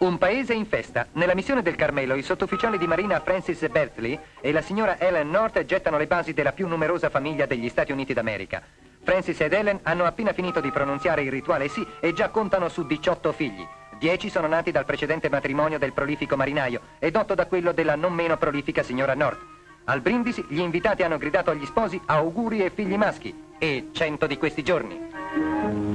Un paese in festa. Nella missione del Carmelo, il sottufficiale di marina Francis Bertley e la signora Ellen North gettano le basi della più numerosa famiglia degli Stati Uniti d'America. Francis ed Ellen hanno appena finito di pronunciare il rituale sì e già contano su 18 figli. 10 sono nati dal precedente matrimonio del prolifico marinaio ed 8 da quello della non meno prolifica signora North. Al brindisi gli invitati hanno gridato agli sposi auguri e figli maschi e 100 di questi giorni.